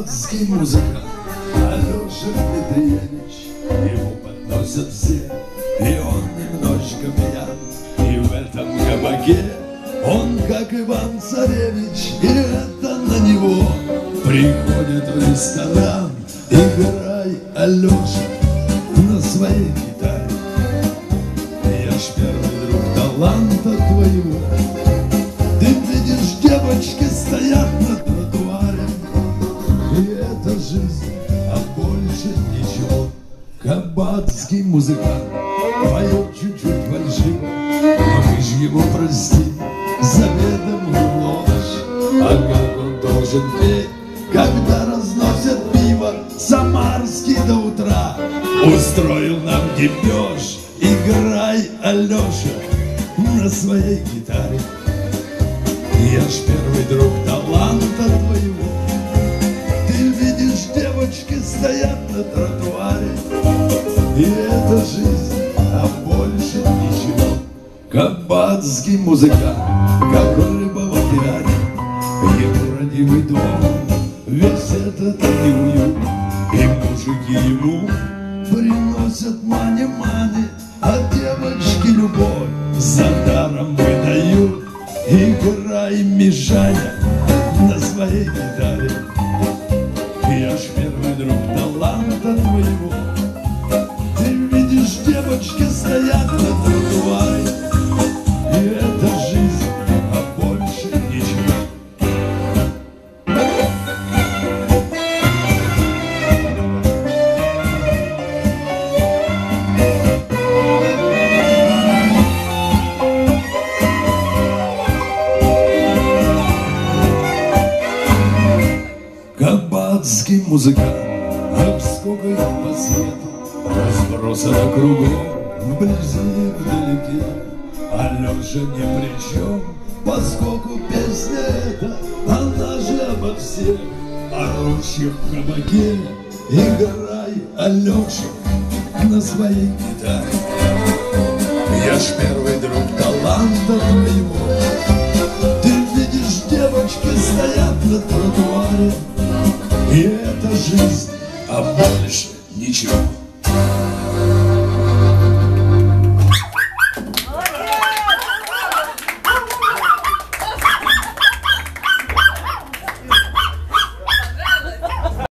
кабацкий музыкант Алеша Петриевич. Ему подносят все, и он немножко пьян. И в этом кабаке он, как Иван-царевич, и это на него приходит в ресторан. Играй, Алеша, на своей гитаре. Я ж первый друг таланта твоего. Ты видишь, девочки стоят на тротуаре, и это жизнь, а больше ничего. Кабацкий музыкант поет чуть-чуть фальшиво, но мы ж его простим за ведомую ложь. А как он должен петь, когда разносят пиво самарский до утра? Устроил нам гибеж. Играй, Алеша, на своей гитаре. Я ж первый друг таланта твоего. Ты видишь, девочки стоят на тротуаре, и это жизнь, а больше ничего. Кабацкий музыкант, как рыба в океане. Ему родимый дом, весь этот неуют. И мужики ему приносят мани-мани, а девочки любовь за даром выдают. Играй, Мишаня, на своей гитаре. Я ж первый друг таланта твоего. Ты видишь, девочки стоят на тротуаре, и это жизнь, а больше ничего. Кабацкий музыкант, ах, сколько их по свету разбросано кругом, вблизи и вдалеке. Алеша ни при чем, поскольку песня эта, она же обо всех орущих в кабаке. Играй, Алеша, на своей гитаре. Я ж первый друг таланта твоего. Ты видишь, девочки стоят на тротуаре, и это жизнь, а больше ничего.